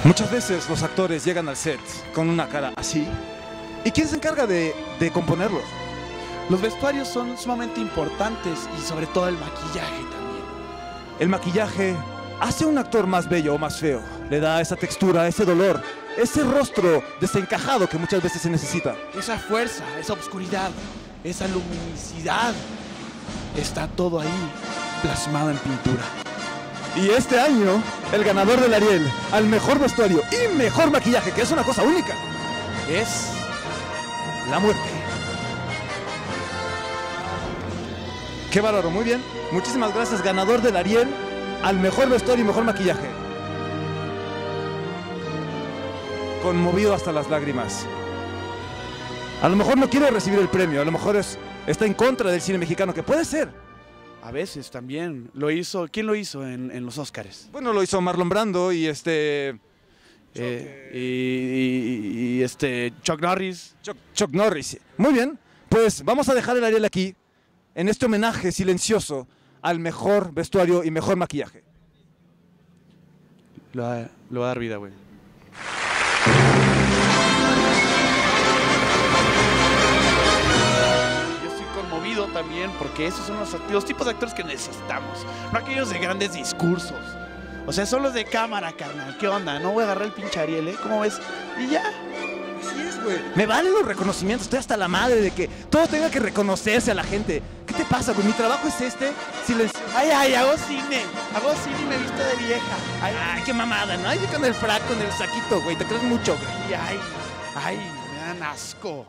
Muchas veces los actores llegan al set con una cara así. ¿Y quién se encarga de componerlos? Los vestuarios son sumamente importantes y sobre todo el maquillaje también. El maquillaje hace a un actor más bello o más feo. Le da esa textura, ese dolor, ese rostro desencajado que muchas veces se necesita. Esa fuerza, esa oscuridad, esa luminosidad, está todo ahí plasmado en pintura. Y este año, el ganador del Ariel al mejor vestuario y mejor maquillaje, que es una cosa única, es la muerte. Qué bárbaro, muy bien. Muchísimas gracias, ganador del Ariel al mejor vestuario y mejor maquillaje. Conmovido hasta las lágrimas. A lo mejor no quiere recibir el premio, a lo mejor está en contra del cine mexicano, que puede ser. A veces también lo hizo. ¿Quién lo hizo en los Óscares? Bueno, lo hizo Marlon Brando y Chuck Norris. Chuck Norris. Muy bien, pues vamos a dejar el Ariel aquí, en este homenaje silencioso al mejor vestuario y mejor maquillaje. Lo va a dar vida, güey. Yo estoy conmovido también porque esos son los tipos de actores que necesitamos. No aquellos de grandes discursos. O sea, son los de cámara, carnal. ¿Qué onda? No voy a agarrar el pinche Ariel, ¿eh? ¿Cómo ves? Y ya. Así es, güey. Me valen los reconocimientos. Estoy hasta la madre de que todo tenga que reconocerse a la gente. ¿Qué te pasa, güey? Mi trabajo es silencio. Ay, hago cine y me visto de vieja. Ay, qué mamada, ¿no? Ay, con el frac, con el saquito, güey. Te crees mucho, güey. Ay, me dan asco.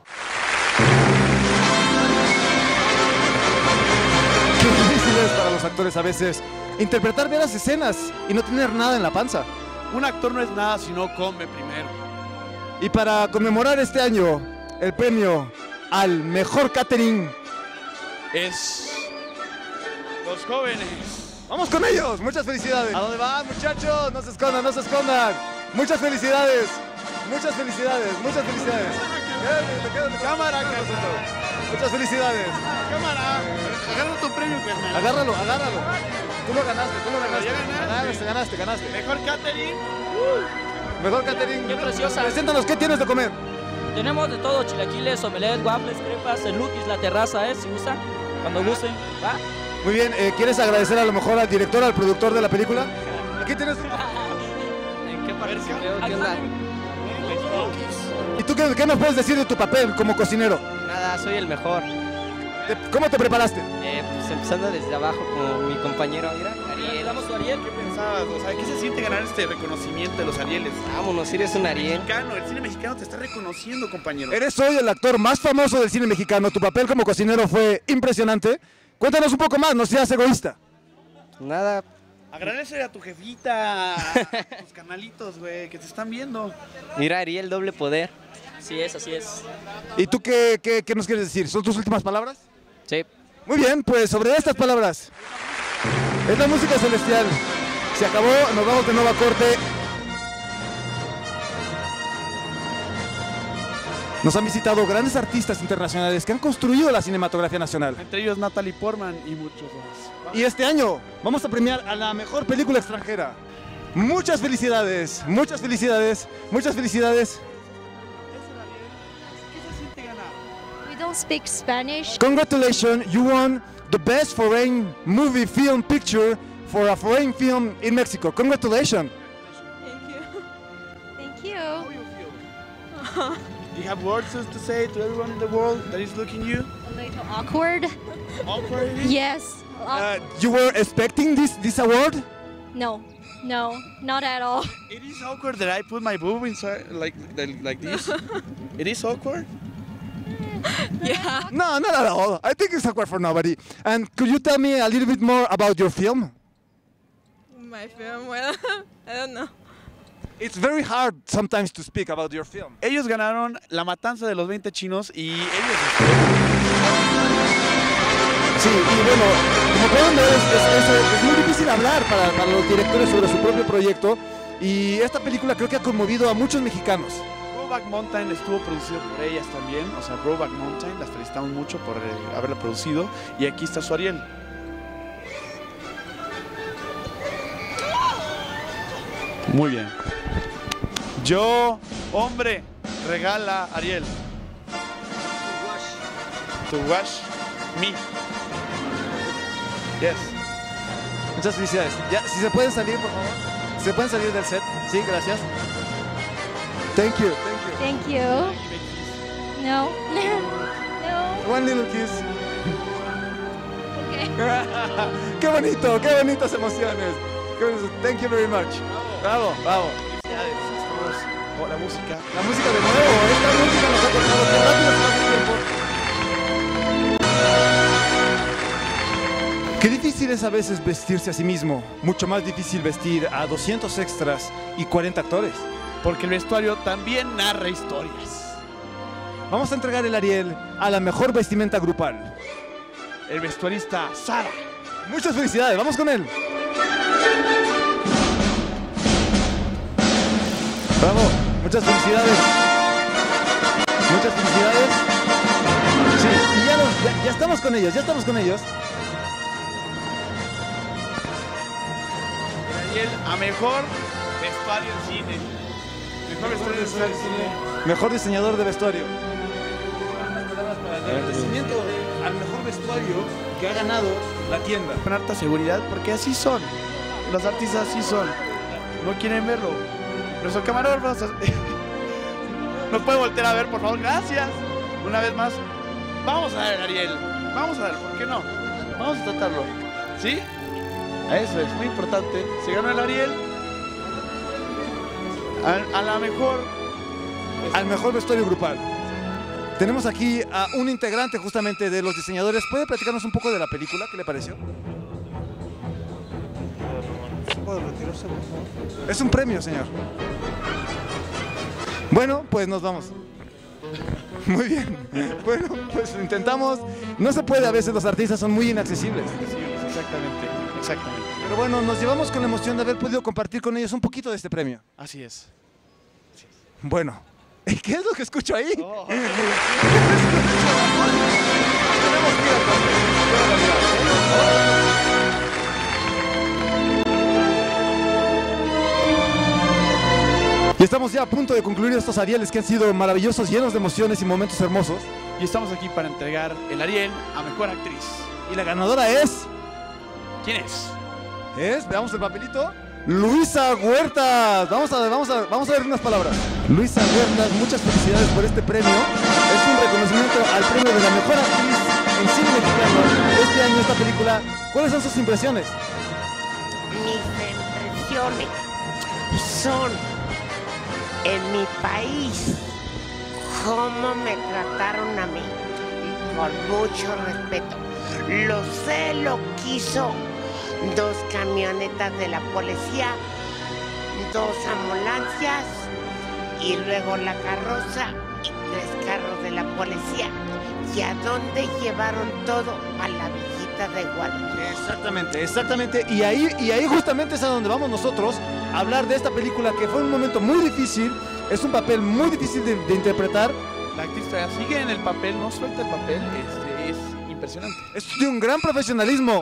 Qué difícil es para los actores a veces interpretar veras escenas y no tener nada en la panza. Un actor no es nada si no come primero. Y para conmemorar este año, el premio al mejor catering es los jóvenes. ¡Vamos con ellos! ¡Muchas felicidades! ¿A dónde van, muchachos? No se escondan, no se escondan. ¡Muchas felicidades! ¡Muchas felicidades! ¡Muchas felicidades! Quédate, cámara, muchas felicidades. Cámara, agarra tu premio, carnal. Agárralo. Tú lo ganaste. Ganaste. Mejor catering. Mejor catering. Qué preciosa. Preséntanos, ¿qué tienes de comer? Tenemos de todo, chilaquiles, omelets, waffles, crepas, el Luquis, la terraza, si usan, cuando gusten, ¿va? Muy bien, ¿quieres agradecer a lo mejor al director, al productor de la película? Aquí tienes... ¿En qué participé? ¿Qué onda? ¿Y tú qué nos puedes decir de tu papel como cocinero? Nada, soy el mejor. ¿Cómo te preparaste? Pues empezando desde abajo, como mi compañero, mira, Ariel. ¿Damos tu Ariel? ¿Qué pensabas? O sea, ¿qué se siente ganar este reconocimiento de los Arieles? Vámonos, eres un Ariel. El cine mexicano te está reconociendo, compañero. Eres hoy el actor más famoso del cine mexicano. Tu papel como cocinero fue impresionante. Cuéntanos un poco más, no seas egoísta. Nada. Agradece a tu jefita, a tus canalitos, güey, que te están viendo. Mira, Ariel, doble poder. Así es. ¿Y tú qué nos quieres decir? ¿Son tus últimas palabras? Sí. Muy bien, pues sobre estas palabras. Es la música celestial. Se acabó, nos vamos de nuevo a corte. Nos han visitado grandes artistas internacionales que han construido la cinematografía nacional. Entre ellos Natalie Portman y muchos más. Y este año vamos a premiar a la mejor película extranjera. Muchas felicidades, muchas felicidades, muchas felicidades. We don't speak Spanish. Congratulations, you won the best foreign movie film picture for a foreign film in Mexico. Congratulations. Thank you. How do you feel? Do you have words to say to everyone in the world that is looking at you? A little awkward. Awkward? Yes. You were expecting this award? No, not at all. It is awkward that I put my boob inside like this. It is awkward. Yeah. No, not at all. I think it's awkward for nobody. And could you tell me a little bit more about your film? My film, well, I don't know. It's very hard sometimes to speak about your film. Ellos ganaron La Matanza de los 20 chinos y ellos... Sí, y bueno, como pueden ver, es muy difícil hablar para los directores sobre su propio proyecto. Y esta película creo que ha conmovido a muchos mexicanos. Brokeback Mountain estuvo producido por ellas también. O sea, Brokeback Mountain, las felicitamos mucho por haberla producido. Y aquí está su Ariel. Muy bien. Yo, hombre, regala Ariel. To wash me. Yes. Muchas felicidades. Ya, si se pueden salir, por favor. ¿Se pueden salir del set? Sí, gracias. Thank you. Thank you. No. No. One little kiss. Okay. Qué bonitas emociones. Qué bonito. Thank you very much. Bravo. Felicidades. Estamos. La música. La música de nuevo. Esta música nos ha cortado. Qué rápido se pasa el tiempo. Qué difícil es a veces vestirse a sí mismo. Mucho más difícil vestir a 200 extras y 40 actores. Porque el vestuario también narra historias. Vamos a entregar el Ariel a la mejor vestimenta grupal. El vestuarista Sara. Muchas felicidades, vamos con él. Bravo, muchas felicidades. Muchas felicidades. Sí, y ya estamos con ellos, Ariel a mejor vestuario en cine. Mejor vestuario en cine. Mejor diseñador de vestuario. El agradecimiento al mejor vestuario que ha ganado la tienda. Con harta seguridad, porque así son. Los artistas así son. No quieren verlo. Nuestro camarógrafo nos puede voltear a ver, por favor. Gracias. Una vez más, vamos a ver, Ariel. Vamos a ver, ¿por qué no? Vamos a tratarlo. ¿Sí? Eso es muy importante. Se ganó el Ariel. A la mejor. Al mejor vestuario grupal. Tenemos aquí a un integrante justamente de los diseñadores. ¿Puede platicarnos un poco de la película? ¿Qué le pareció? ¿Puedo retirarse, por favor? Es un premio, señor. Bueno, pues nos vamos. Muy bien. Bueno, pues intentamos. No se puede, a veces los artistas son muy inaccesibles. Sí, exactamente. Pero bueno, nos llevamos con la emoción de haber podido compartir con ellos un poquito de este premio. Así es. Bueno, ¿qué es lo que escucho ahí? Oh. Y estamos ya a punto de concluir estos Arieles que han sido maravillosos, llenos de emociones y momentos hermosos. Y estamos aquí para entregar el Ariel a Mejor Actriz. Y la ganadora es... ¿Quién es? Veamos el papelito. Luisa Huertas. Vamos a ver unas palabras. Luisa Huertas, muchas felicidades por este premio. Es un reconocimiento al premio de la Mejor Actriz en cine mexicano. Este año, esta película. ¿Cuáles son sus impresiones? Mis impresiones son, en mi país, cómo me trataron a mí, y con mucho respeto. Lo sé, lo quiso 2 camionetas de la policía, 2 ambulancias y luego la carroza y 3 carros de la policía. ¿Y a dónde llevaron todo? A la Villita de Guadalupe. Exactamente. Y ahí justamente es a donde vamos nosotros a hablar de esta película, que fue un momento muy difícil. Es un papel muy difícil de interpretar. La actriz todavía sigue en el papel, no suelta el papel, es impresionante. Es de un gran profesionalismo.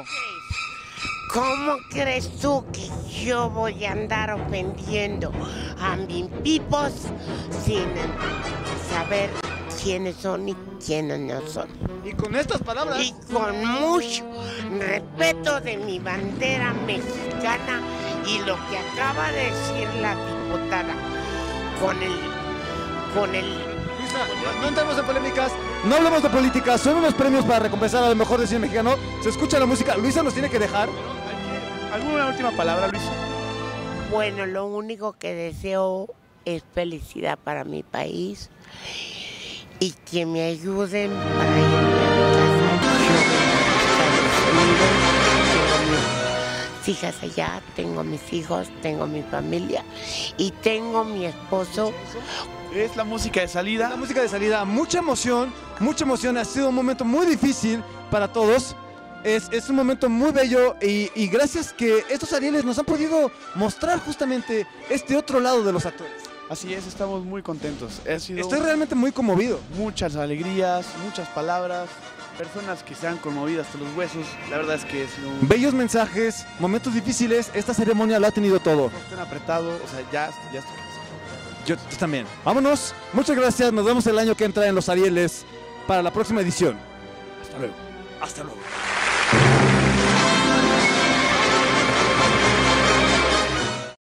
¿Cómo crees tú que yo voy a andar ofendiendo a mis pipos sin saber quiénes son y quiénes no son? Y con estas palabras... Y con mucho respeto de mi bandera mexicana y lo que acaba de decir la diputada con el... Luisa, no entremos en polémicas, no hablemos de política, son unos premios para recompensar a lo mejor de cine mexicano. Se escucha la música, Luisa nos tiene que dejar. ¿Alguna última palabra, Luisa? Bueno, lo único que deseo es felicidad para mi país y que me ayuden para irme a mi casa. Yo vengo de Estados Unidos, tengo mis hijas allá, tengo mis hijos, tengo mi familia y tengo mi esposo. Es la música de salida. La música de salida, mucha emoción, ha sido un momento muy difícil para todos. Es un momento muy bello y gracias que estos Arieles nos han podido mostrar justamente este otro lado de los actores. Así es, estamos muy contentos. Estoy realmente muy conmovido. Muchas alegrías, muchas palabras, personas que se han conmovido hasta los huesos. La verdad es que es un... Bellos mensajes, momentos difíciles, esta ceremonia lo ha tenido todo. Están apretado, o sea, ya estoy cansado. Yo también. Vámonos. Muchas gracias. Nos vemos el año que entra en los Arieles para la próxima edición. Hasta luego. Hasta luego.